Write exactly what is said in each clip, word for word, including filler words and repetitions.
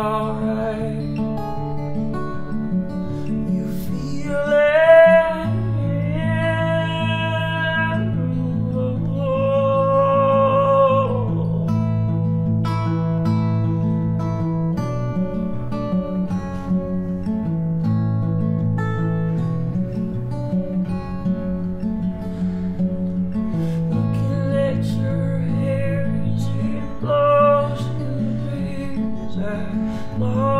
alright. You feel it. Looking at your hair as it blows in the breeze. I lost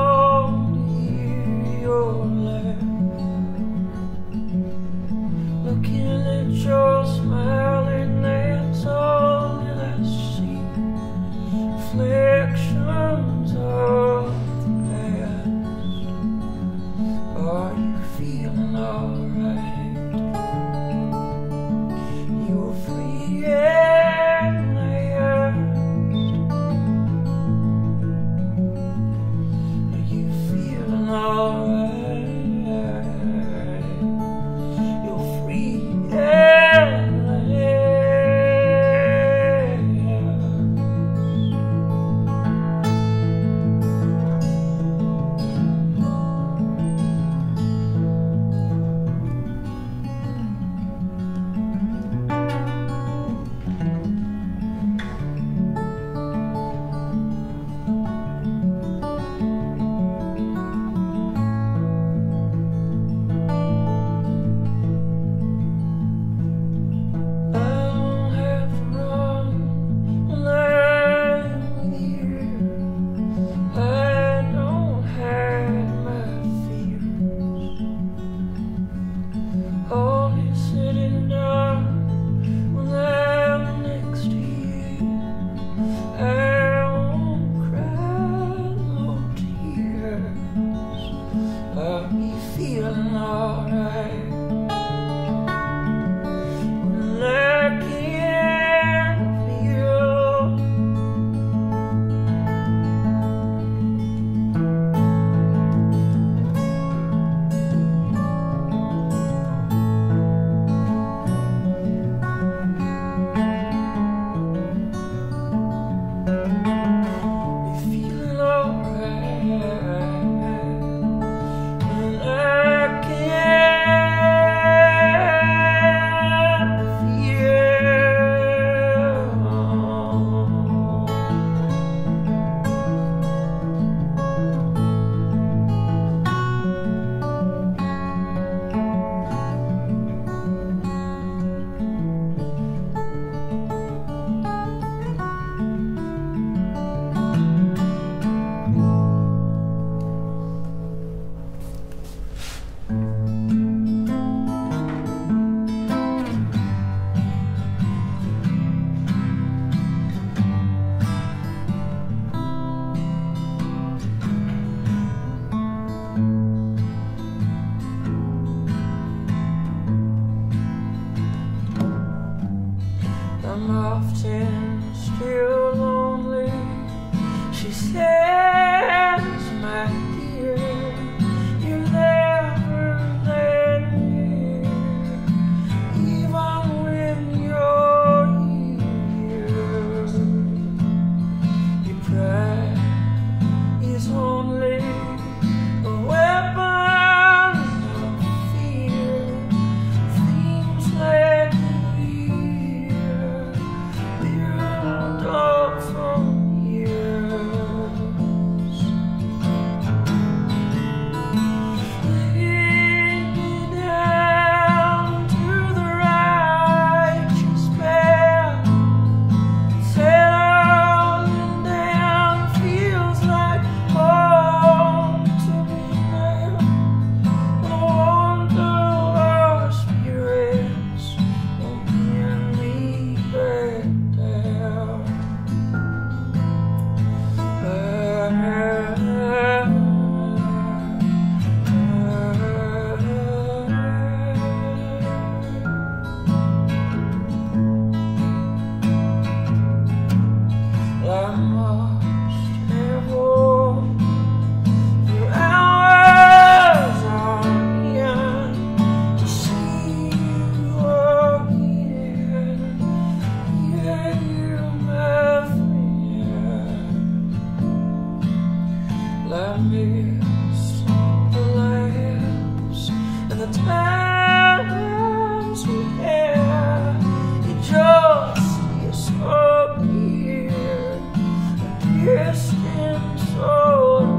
I miss the laughs and the times we had. You just is up here, distant so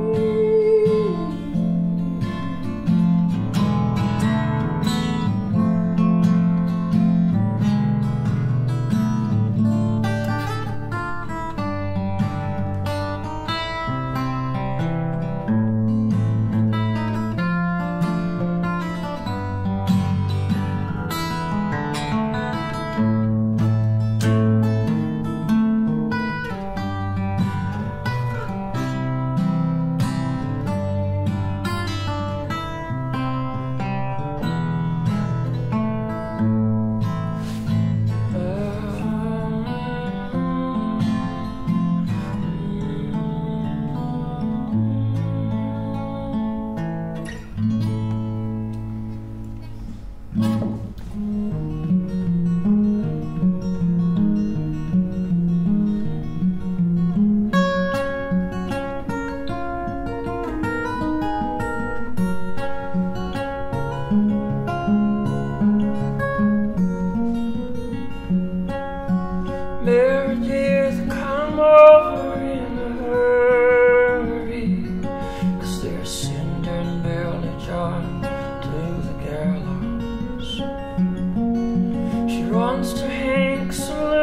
Meredith, come over in a hurry, 'cause they're sending Billy John to the gallows. She runs to Hank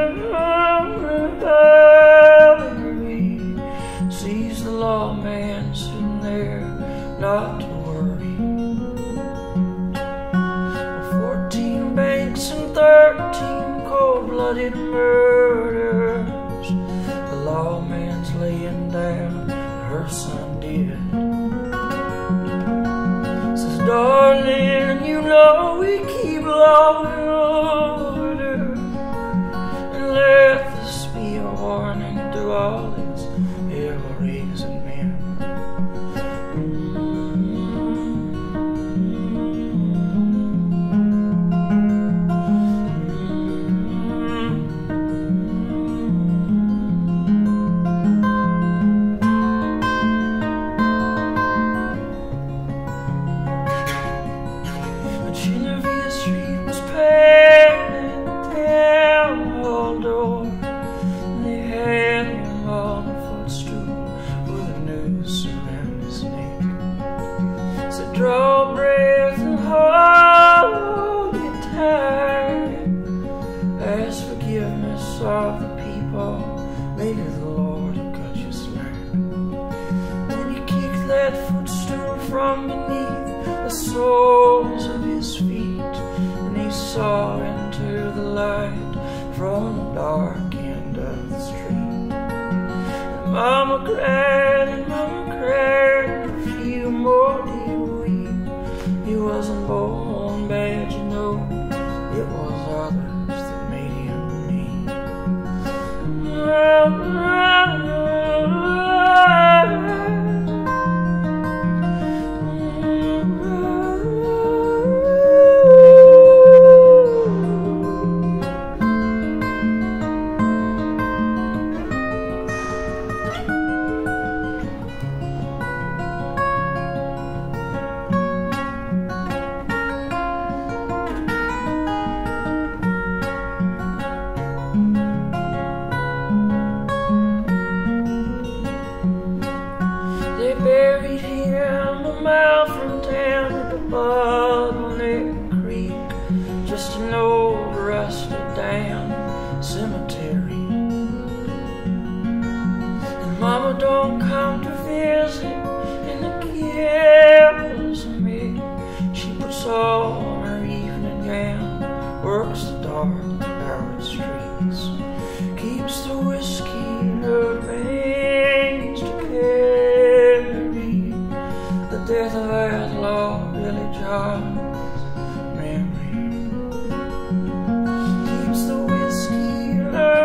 Saloon, sees the lawman sitting there, not to worry. Fourteen banks and thirteen cold-blooded murders, the lawman's laying down, her son did. Says, darling, you know we keep law and order, and let this be a warning to all these ill-reasoned men. Genevieve Street was packed at the town hall door, and they had him on a footstool with a noose around his neck. So draw breath and hold it tight. Ask forgiveness of the people, maybe the Lord will cut you slack. Then he kicked that footstool from beneath the soles of his feet, and he saw into the light from the dark end of the street. And Mama cried and Mama cried, a few more did weep. He wasn't born bad, you know, it was others that made him mean. They buried him a mile from town at the Bottleneck Creek, just an old rusted down cemetery. And Mama don't come to visit, and it kills me. She puts on her evening gown, works the dark crowded streets, keeps the whiskey in her veins to carry the death of outlaw Billy John's memory. Keeps the whiskey in her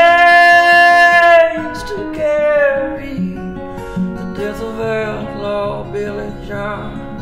veins to carry the death of outlaw Billy John.